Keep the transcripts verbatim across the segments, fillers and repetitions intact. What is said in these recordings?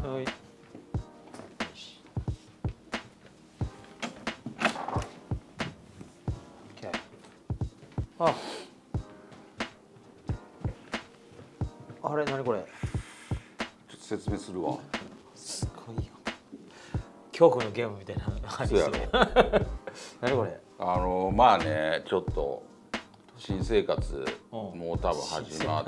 はい。あ。あれ何これ。 ちょっと説明するわ。 すごいよ。恐怖のゲームみたいな。 そうやろ。 何これ。 あのまあねちょっと新生活もう多分始まって、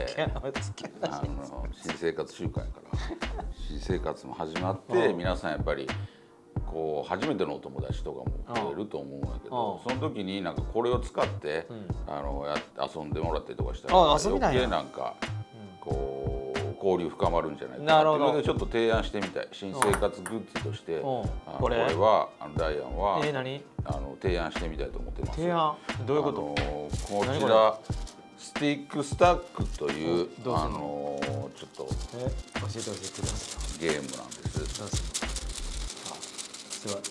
あの新生活習慣やから新生活も始まって皆さんやっぱりこう初めてのお友達とかも増えると思うんだけど、その時になんかこれを使ってあのや遊んでもらったりとかしたら余計なんかこう交流深まるんじゃないかなっていうのでちょっと提案してみたい。新生活グッズとしてこれはあのダイアンはあの提案してみたいと思ってます。 提案どういうこと？ こちらスティックスタックというあのちょっと教えて教えてください。ゲームなんです。 すごい。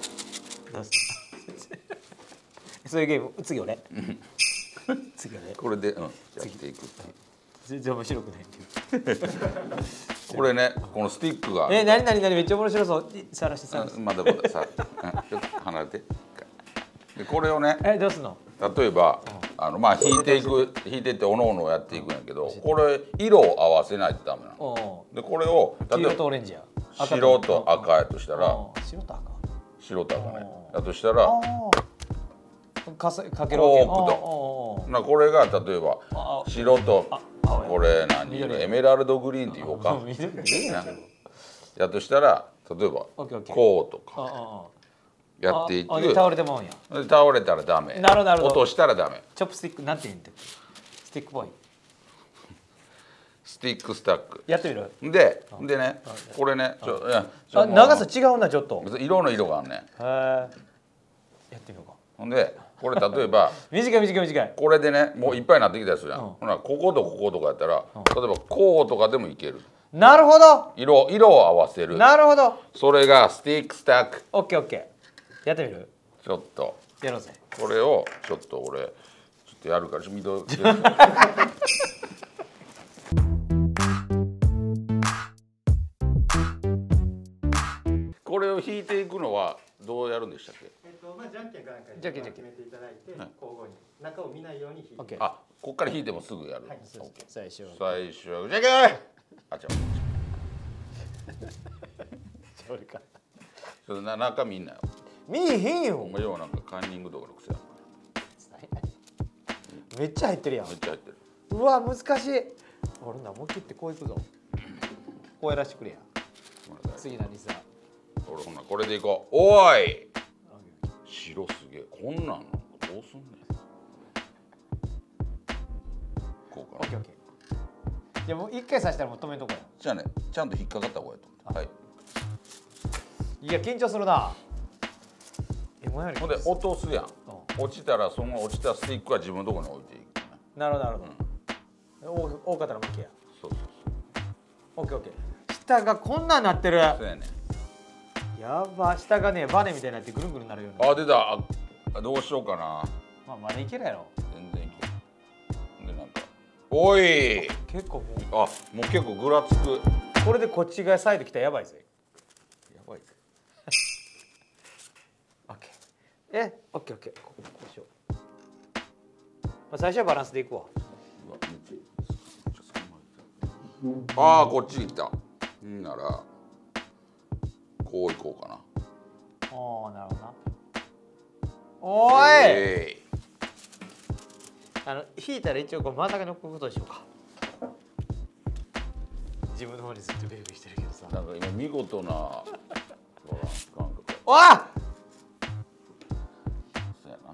そういうゲーム次俺。次俺。 これでうんやっていく。 全然面白くないけど。 これねこのスティックが。 え何何何めっちゃ面白そう。さらしてさらして。 まだまださちょっと離れて。でこれをね。 えどうすんの？ 例えばあのまあ引いていく引いてっておのおのやっていくんやけど、これ色を合わせないとダメなの。でこれを黄色とオレンジや。 白と赤やとしたら白と赤白と赤ねだとしたらかかけるわけ。 コープとなこれが例えば白とこれ何色エメラルドグリーンって言おうかやとしたら例えばこうとかやっていく。 倒れてもんや。 倒れたらダメ。 なるほど。 落としたらダメ。 チョップスティックなんて言うんだっけ？スティックボーイ。 スティックスタックやってみる。 ででねこれねちょあ長さ違うなちょっと。 色の色があんねん。 へえ。やってみようか。 ほんでこれ例えば短い短い短い。 これでねもういっぱいになってきたやつじゃん。ほらこことこことかやったら例えばこうとかでもいける。 なるほど。 色色を合わせる。 なるほど。 それがスティックスタック。 オッケーオッケー。やってみる。 ちょっとやろうぜ。 これをちょっと俺ちょっとやるからちょっと見とこれを引いていくのはどうやるんでしたっけ？ えっとまあじゃんけんかなんかに決めていただいて交互に中を見ないように引いて。 あ、ここから引いてもすぐやる。 最初。 最初じゃんけん。あちゃう。 俺か。 それな中見んなよ。 見えへんよ。 お前ようなんかカンニングとかの癖やん。 めっちゃ入ってるやん。 めっちゃ入ってる。 うわ難しい。俺な思い切ってこういくぞ。こうやらしてくれや。次何さ。 俺ほんなこれでいこう。おい。白すげえ。こんなんなんかどうすんねん。こうかな。 オッケーオッケー。じゃあもう一回刺したらもう止めんとこや。 じゃあねちゃんと引っかかった方がいいと思う。はい。 いや緊張するな。 ほんで落とすやん。落ちたらその落ちたスティックは自分のところに置いていく。 なるほどなるほど。多かったら負けや。 そうそうそう。オッケーオッケー。下がこんなんなってる。 そうやね。 やば下がねバネみたいになってぐるんぐるなるような。 あ出た。あどうしようかな。 まあまだいけるやろ。 全然いける。でなんかおい。 結構もう。 あもう結構ぐらつく。 これでこっち側サイド来たらやばいぜ。 やばいぜ。 オッケー。えオッケーオッケー。こうしよう。まあ最初はバランスでいくわ。 ああこっちに来た。んならこういこうかな。 おおなるほどな。おーい、えー、あの引いたら一応こう真ん中に置くことにしようか。自分の方にずっとベイビーしてるけどさ。 なんか今見事なバランス感覚。 わあそうやな。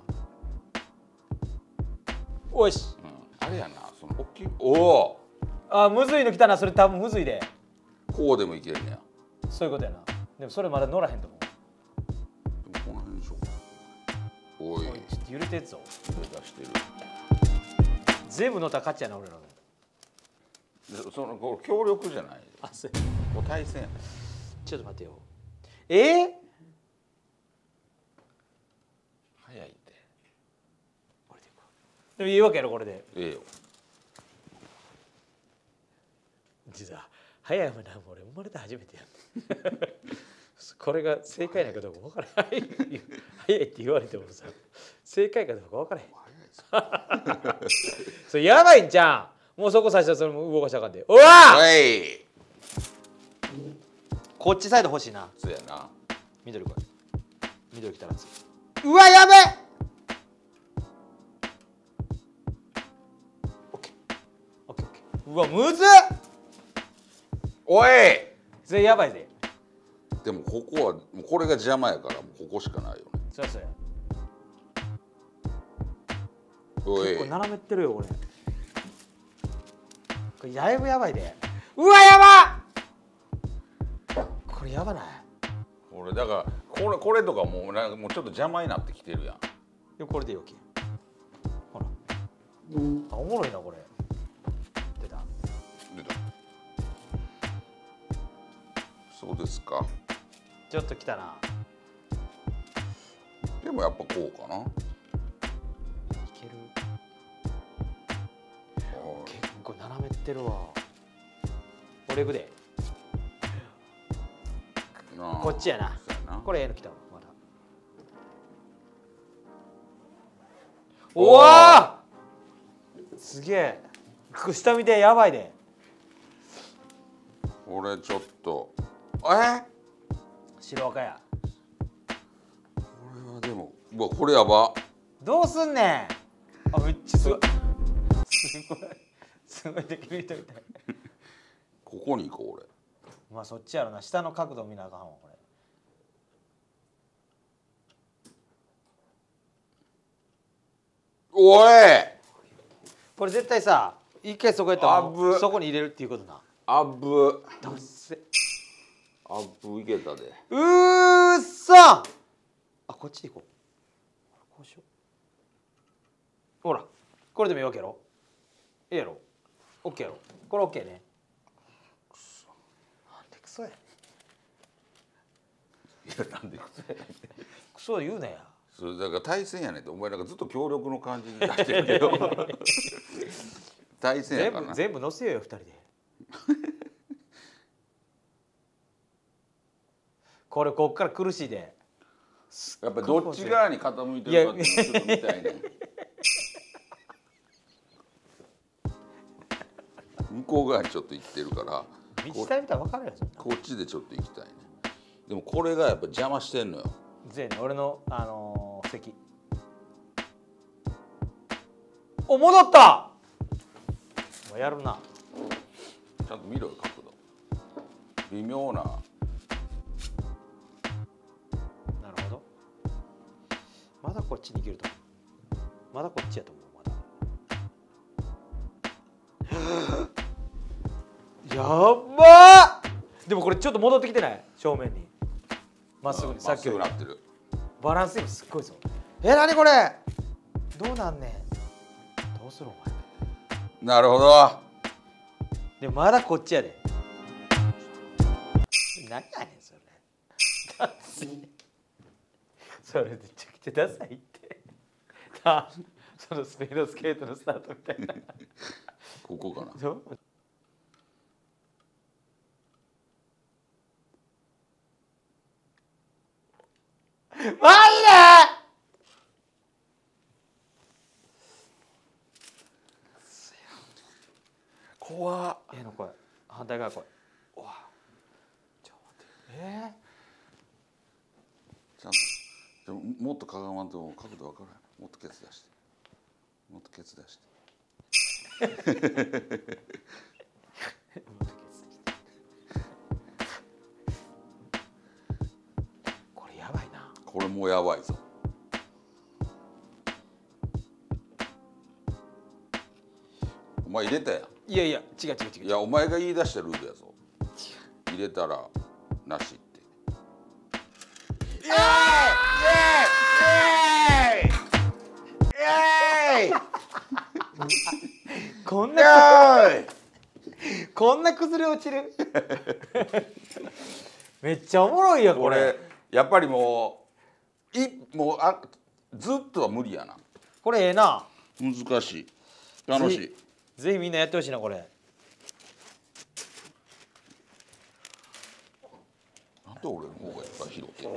おいし、 うん、あれやなその大きいおおあむずいの来たな。それ多分むずいで。 こうでもいけるねや。 そういうことやな。でもそれまだ乗らへんと思う。 でもこの辺でしょうか。おいちょっと揺れてるぞ。 揺れ出してる。 全部乗ったら勝ちやな俺らの。 でそのこう協力じゃない。 あそうこう対戦や。 ちょっと待ってよ。えー、 早いって。 でもいいわけやろこれで。 ええよ。 実は早いもな俺生まれて初めてやってこれが正解なかどうか分からない早いって言われてもさ正解かどうか分からへんそれやばいんじゃんもうそこ最初それも動かしたらあかんでうわーこっちサイド欲しいなそうやな緑これ緑来たらつうわやべオッケーオッケーオッケーうわむずっおいそれやばいででもここはもうこれが邪魔やからもうここしかないよねそりゃそうやおい結構斜めってるよ俺これだいぶやばいでうわやばこれやばない俺だからこれこれとかもうなんかもうちょっと邪魔になってきてるやんでこれでよきほら、うん、あおもろいなこれ出た出たそうですかちょっときたなでもやっぱこうかないける結構斜めってるわ俺いくでこっちやなこれええの来たわまだおわすげえ下見てやばいでこれちょっとえ白赤やこれはでもうわこれやばどうすんねんあめっちゃすごいすごいすごいできる人みたいここに行こう俺まあそっちやろな下の角度見なあかんわこれおいこれ絶対さ一回そこやったらそこに入れるっていうことなあぶだっせあぶいけたでうーっそあこっち行こうこうしようほらこれでもいいわけやろええやろオッケーやろこれオッケーねくそなんでクソやいやなんでクソやクソ言うなやそれだから対戦やねんってお前なんかずっと協力の感じに出してるけど対戦やからな全部全部乗せようよふたりでこれこっから苦しいでやっぱどっち側に傾いてるかってちょっと見たいね向こう側にちょっと行ってるから道下見たら分かるやつこっちでちょっと行きたいねでもこれがやっぱ邪魔してんのよぜね俺のあのー、席お戻ったもうやるなちゃんと見ろよ角度微妙ななるほどまだこっちに行けると思うまだこっちやと思うまだやばーでもこれちょっと戻ってきてない正面にまっすぐにさっきよりまっすぐなってるバランス今すっごいぞえー、何これどうなんねんどうするお前なるほどでまだこっちやで何やねんそれダサいそれめちゃくちゃダサいってなそのスピードスケートのスタートみたいなここかなマジで怖っええのこれ反対側これうわちょっと待ってえちゃんとでももっとかがまんと角度わからないもっとケツ出してもっとケツ出してこれやばいなこれもうやばいぞお前入れたやんいやいや違う違う違ういやお前が言い出したルールやぞ入れたらなしってイエーイイエーイイエーイこんなこんな崩れ落ちるめっちゃおもろいやここれれやっぱりもういもうあずっとは無理やなこれええな難しい楽しいぜひみんなやってほしいなこれと俺の方がやっぱ拾ってる。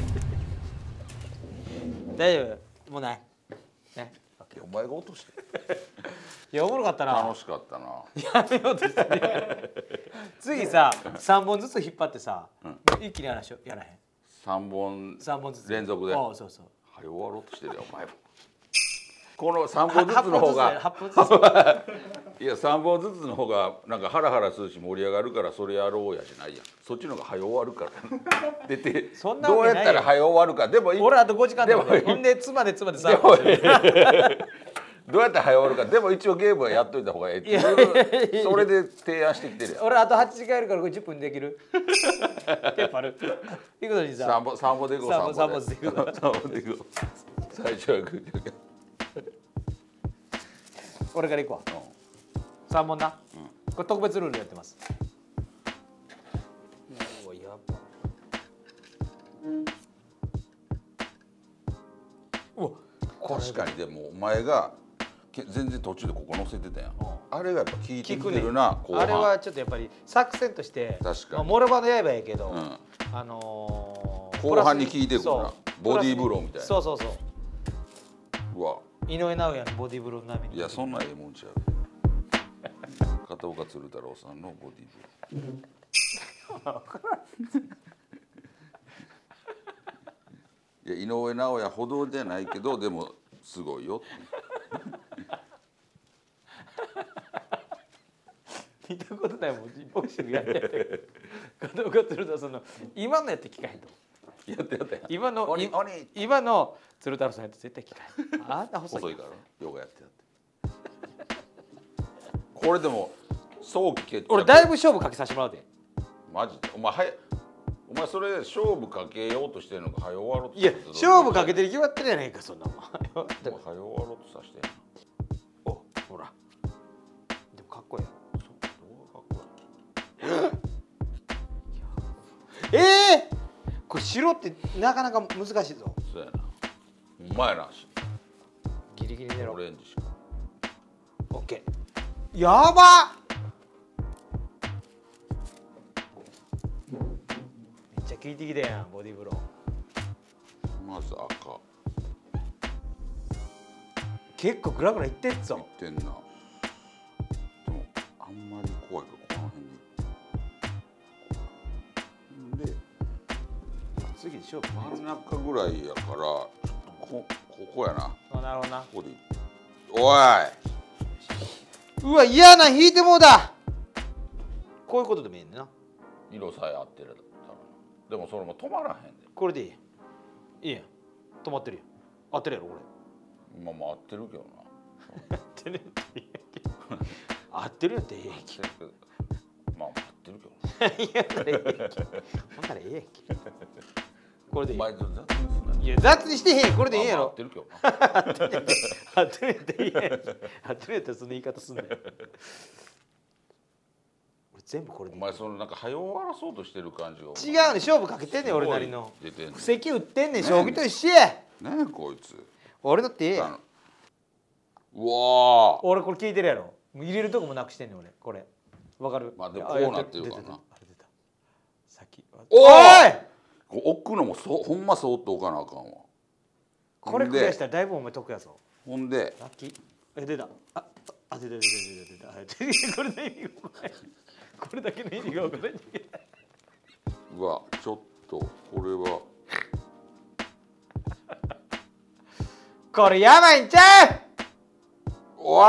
大丈夫もうないね。 お前が落として。 いやおもろかったな。 楽しかったな。 やめようとしてる。次さ三本ずつ引っ張ってさ、一気にやらしょやらへん。 三本三本ずつ連続で。 ああそうそう。 はい終わろうとしてるよお前も。この三本ずつの方が八本ずつ。 いや三本ずつの方がなんかハラハラするし盛り上がるからそれやろうやじゃないやん。そっちの方が早終わるから出てどうやったら早終わるか。でも俺あとごじかんでもほんで妻で妻でさどうやったら早終わるか。でも一応ゲームはやっといた方がええっていうそれで提案してきてるやん。 俺あとはちじかんやるからこれじゅっぷんできる。結構ある。いくのにさ三本三本でいこう。 三本三本でいこう。 三本でいこう。最初はグー。 俺からいくわ。三本な。これ特別ルールやってます。おやば。お確かにでもお前が全然途中でここ載せてたやん。あれがやっぱ効いてきてるな。後半あれはちょっとやっぱり作戦として確かにモロバの刃やけど、 うん、 あのー、 後半に効いてるからな。ボディーブローみたいな。 そうそうそう。 うわ井上尚弥のボディーブロー並みに。 いやそんなええもんちゃう。片岡鶴太郎さんのボディーブロー。いや井上尚弥ほどじゃないけどでもすごいよ。 見たことないもんボクシングやってやって片岡鶴太郎さんの今のやって聞かへんと。 やってやったやん。 今の鬼鬼今の鶴太郎さんやって絶対聞かへん。あんな細い。 細いからヨガやってやって。これでも早期決着。 俺だいぶ勝負かけさせてもらうで。 マジでお前はやお前それで勝負かけようとしてるのか早終わろうといや勝負かけてる決まってるやないかそんなもん。 早終わろうとさしてんの。 おほらでもかっこいい。ええー、これ白ってなかなか難しいぞ。 そうやな。うまいな。 ギリギリ狙ろう。 オレンジしか。 オッケー。やばっ。めっちゃ効いてきたやんボディーブロー。 まず赤。 結構グラグラいってんぞ。 いってんな。でもあんまり怖いからこの辺に。で次で勝負。 真ん中ぐらいやからちょっとこここやな。 あなるほどな。 ここでいい。おい。 うわ嫌な引いてもうだ。こういうことでもいいねんな。 色さえ合ってるでもそれも止まらへんで。 これでいい。いいやん。止まってるよ。合ってるやろこれ。 まあまあ合ってるけどな。 合ってるっていいやんけ。合ってるっていいやんけ。 まあ合ってるけど。 いやこれいいやんけ。ほんならええやんけ。これでいい。 お前雑にすんな。 いや雑にしてへんこれでいいやろ。 合ってるけどな。 合ってる合ってるっていいやんけ。合ってるやったらその言い方すんだよ。俺全部これでいい。 お前そのなんか早終わらそうとしてる感じが。 違うね勝負かけてんねん俺なりの。 出てんねん。 布石打ってんねん将棋と一緒や。 ねえこいつ。 俺だってええやん。 うわー。 俺これ聞いてるやろ。入れるとこもなくしてんねん俺これ。わかる。 まあでもこうなってるからな。 あれ出た。さっき。 おい。 置くのもそほんまそっと置かなあかんわ。 これクリアしたらだいぶお前得やぞ。 ほんでラッキー。え出た。ああ出た出た出た出た。これの意味が分からない。これだけの意味が分からない。 うわちょっとこれはこれやばいんちゃう。 おい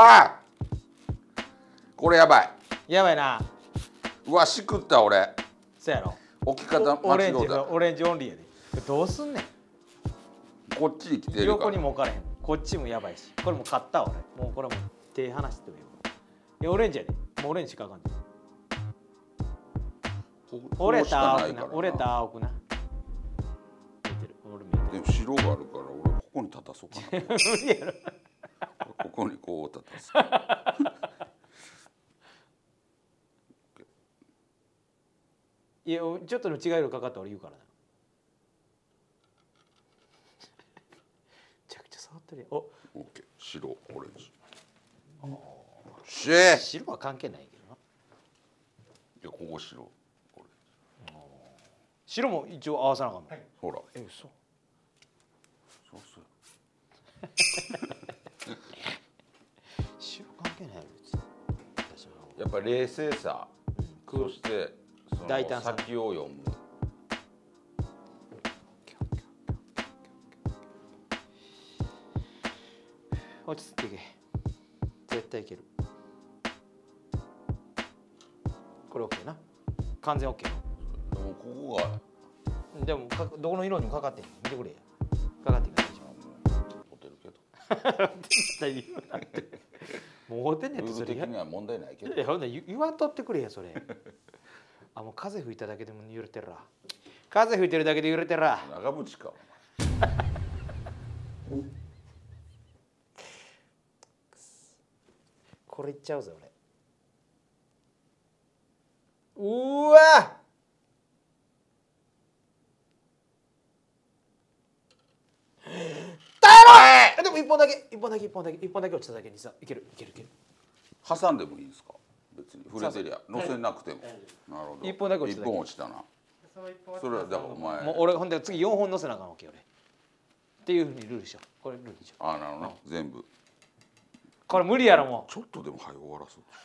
これやばい。 やばいな。 うわしくった俺。 そうやろ。 置き方オレンジ間違うた。 オレンジオンリーやで。どうすんねん。 こっちに来てるか横ら。 にも置かれへん。こっちもやばいし。これも買ったわ俺。もうこれも手離してもいいわ。いやオレンジやで。もうオレンジしかあかんねん。折れた青くな。折れた青くな。見てる。俺見てる。 でも白があるから俺ここに立たそうかな。 無理やろ。 ここにこう立たす。 いやちょっとの違い色かかったら俺言うからな。めちゃくちゃ触ってるよ。お。 オッケー白オレンジ。しえ。 白は関係ないけどな。 いやここ白。 白も一応合わさなあかんの、はい、 ほらえ嘘そうそう白関係ないよ別にやっぱり冷静さ、うん、そしてその先を読む落ち着いていけ絶対いけるこれ OK な完全 OK でもここがでもかどこの色にもかかってんの見てくれやかかってんからホテルけどもうホテルってそれルール的には問題ないけどいやほんな言わんとってくれやそれあもう風吹いただけでも揺れてるら風吹いてるだけで揺れてるら長渕かこれいっちゃうぜ俺うわ耐えろでも一本だけ一本だけ一本だけ一本だけ落ちただけにさいけるいけるいける挟んでもいいんですか別に触れてりゃ乗せなくても、はい、なるほど一本だけ落ちただけ一本落ちたなそれはだからお前もう俺ほんで次よんほん乗せなあかんわけ俺っていうふうにルールでしょこれルールでしょああなるほど、ね、全部これ無理やろもうちょっとでも早く終わらそう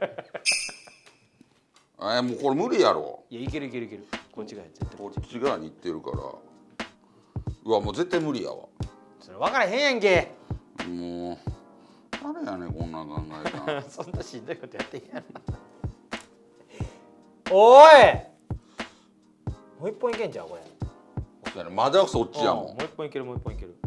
えもうこれ無理やろいやいけるいけるいけるこっち側絶対こっち側に行ってるからうわもう絶対無理やわそれ分からへんやんけもう誰やねんこんなん考えたそんなしんどいことやってんやろおいもう一本いけんじゃんこれまだそっちやもんもう一本いけるもう一本いける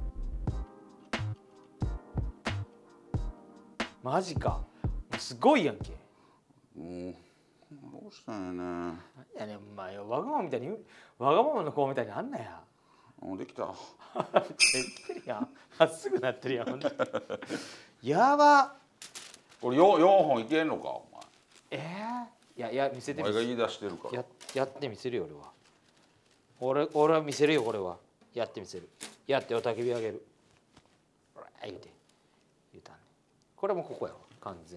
マジかすごいやんけもうどうしたんやねんいやねお前わがままみたいにわがままの子みたいにあんなやもうできたできてるやんまっすぐなってるやんほんでやばこれ 4, 4本いけんのかお前えー、いやいや見せてみお前が言い出してるからや, やってみせるよ俺は俺俺は見せるよこれはやってみせるやっておたけびあげるほら言うて言うたんねこれもここやわ完全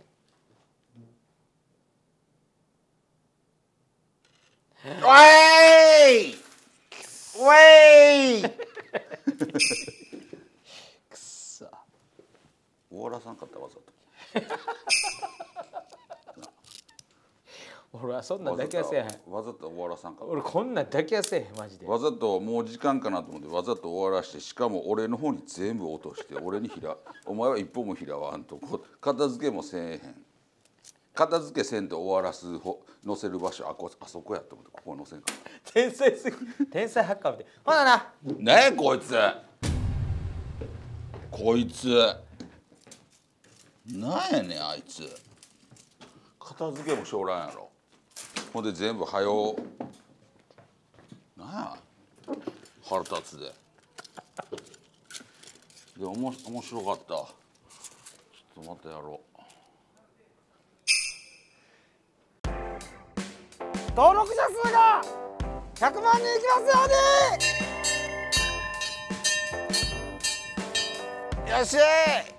おいおいくっそ終わらさんかったわざと俺はそんなんだけはせえへんわざと終わらさんかった俺こんなんだけはせえへんマジでわざともう時間かなと思ってわざと終わらしてしかも俺の方に全部落として俺にひらお前は一歩もひらわんと片付けもせえへん片付けせんと終わらす乗せる場所 あ, こあそこやと思ってここ乗せんか天才すぎ天才ハッカーみたいほななねえこいつこいつなんやねんあいつ片付けもしょうらんやろほんで全部はよなんや腹立つででおも面白かったちょっとまたやろう登録者数がひゃくまんにんいきますようによっしゃい